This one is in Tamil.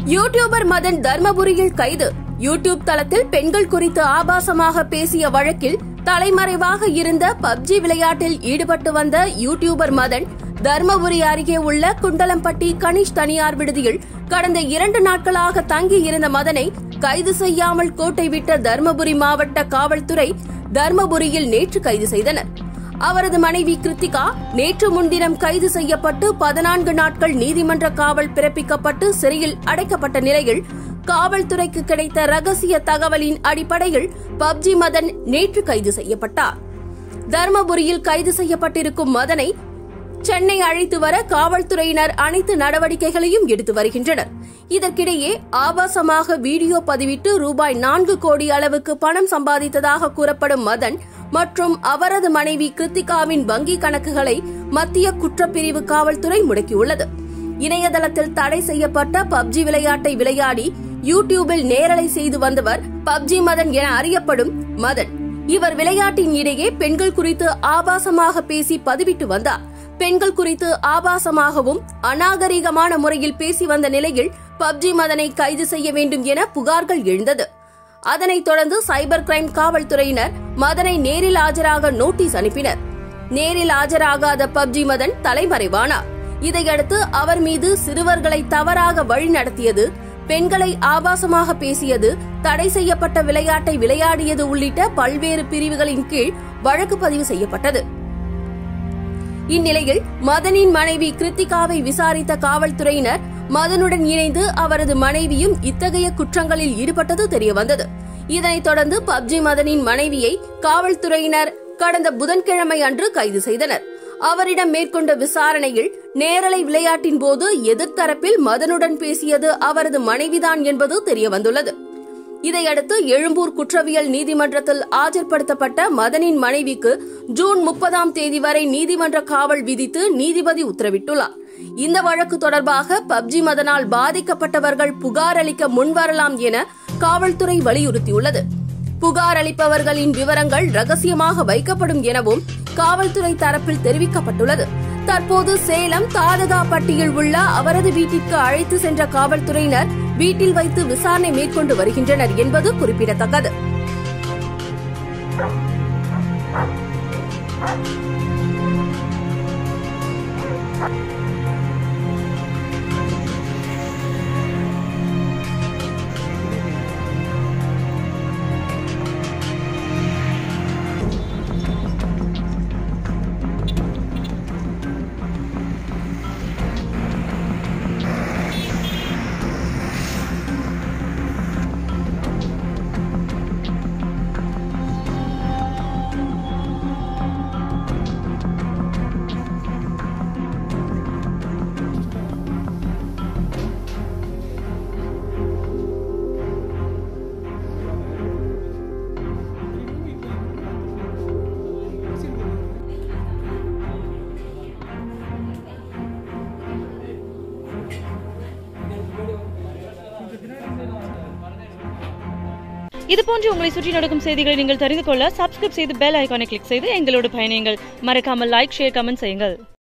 யூடியூபர் மதன் தர்மபுரியில் கைது. யூடியூப் தளத்தில் பெண்கள் குறித்து ஆபாசமாக பேசிய வழக்கில் தலைமறைவாக இருந்த பப்ஜி விளையாட்டில் ஈடுபட்டு வந்த யூடியூபர் மதன் தர்மபுரி அருகே உள்ள குண்டலம்பட்டி கனிஷ் தனியார் விடுதியில் கடந்த 2 நாட்களாக தங்கியிருந்த மதனை கைது செய்யாமல் கோட்டை விட்ட தர்மபுரி மாவட்ட காவல்துறை தர்மபுரியில் நேற்று கைது செய்தனர். அவரது மனைவி கிருத்திகா நேற்று முன்தினம் கைது செய்யப்பட்டு 14 நாட்கள் நீதிமன்ற காவல் பிறப்பிக்கப்பட்டு சிறையில் அடைக்கப்பட்ட நிலையில் காவல்துறைக்கு கிடைத்த ரகசிய தகவலின் அடிப்படையில் பப்ஜி மதன் நேற்று கைது செய்யப்பட்டார். தர்மபுரியில் கைது செய்யப்பட்டிருக்கும் மதனை சென்னை அழைத்து வர காவல்துறையினர் அனைத்து நடவடிக்கைகளையும் எடுத்து வருகின்றனர். இதற்கிடையே ஆபாசமாக வீடியோ பதிவிட்டு ரூபாய் 4 கோடி அளவுக்கு பணம் சம்பாதித்ததாக கூறப்படும் மதன் மற்றும் அவரது மனைவி கிருத்திகாவின் வங்கி கணக்குகளை மத்திய குற்றப்பிரிவு காவல்துறை முடக்கியுள்ளது. இணையதளத்தில் தடை செய்யப்பட்ட பப்ஜி விளையாட்டை விளையாடி யூடியூபில் நேரலை செய்து வந்தவர் பப்ஜி மதன் என அறியப்படும் மதன். இவர் விளையாட்டின் இடையே பெண்கள் குறித்து ஆபாசமாக பேசி பதிவிட்டு வந்தார். பெண்கள் குறித்து ஆபாசமாகவும் அநாகரிகமான முறையில் பேசி வந்த நிலையில் பப்ஜி மதனை கைது செய்ய வேண்டும் என புகார்கள் எழுந்தது. அதனைத் தொடர்ந்து சைபர் கிரைம் காவல்துறையினர் மதனை நேரில் ஆஜராக நோட்டீஸ் அனுப்பினர். நேரில் ஆஜராகாத பப்ஜி மதன் தலைமறைவானார். இதையடுத்து அவர் மீது சிறுவர்களை தவறாக வழிநடத்தியது, பெண்களை ஆபாசமாக பேசியது, தடை செய்யப்பட்ட விளையாட்டை விளையாடியது உள்ளிட்ட பல்வேறு பிரிவுகளின் கீழ் வழக்கு பதிவு செய்யப்பட்டது. இந்நிலையில் மதனின் மனைவி கிருத்திகாவை விசாரித்த காவல்துறையினர் மதனுடன் இணைந்து அவரது மனைவியும் இத்தகைய குற்றங்களில் ஈடுபட்டது தெரியவந்தது. இதனைத் தொடர்ந்து பப்ஜி மதனின் மனைவியை காவல்துறையினர் கடந்த புதன்கிழமை அன்று கைது செய்தனர். அவரிடம் மேற்கொண்ட விசாரணையில் நேரலை விளையாட்டின் போது எதிர்த்தரப்பில் மதனுடன் பேசியது அவரது மனைவிதான் என்பது தெரியவந்துள்ளது. இதையடுத்து எழும்பூர் குற்றவியல் நீதிமன்றத்தில் ஆஜர்படுத்தப்பட்ட மதனின் மனைவிக்கு ஜூன் 30ஆம் தேதி வரை நீதிமன்ற காவல் விதித்து நீதிபதி உத்தரவிட்டுள்ளார். இந்த வழக்கு தொடர்பாக பப்ஜி மதனால் பாதிக்கப்பட்டவர்கள் புகார் அளிக்க முன்வரலாம் என காவல்துறை வலியுறுத்தியுள்ளது. புகார் அளிப்பவர்களின் விவரங்கள் ரகசியமாக வைக்கப்படும் எனவும் காவல்துறை தரப்பில் தெரிவிக்கப்பட்டுள்ளது. தற்போது சேலம் தாதகாப்பட்டியில் உள்ள அவரது வீட்டிற்கு அழைத்து சென்ற காவல்துறையினர் வீட்டில் வைத்து விசாரணை மேற்கொண்டு வருகின்றனர் என்பது குறிப்பிடத்தக்கது. இதுபோன்று உங்களை சுற்றி நடக்கும் செய்திகளை நீங்கள் தெரிந்து கொள்ள சப்ஸ்கிரைப் செய்து பெல் ஐகானை கிளிக் செய்து எங்களோடு பயணியுங்கள். மறக்காமல் லைக், ஷேர், கமெண்ட் செய்யுங்கள்.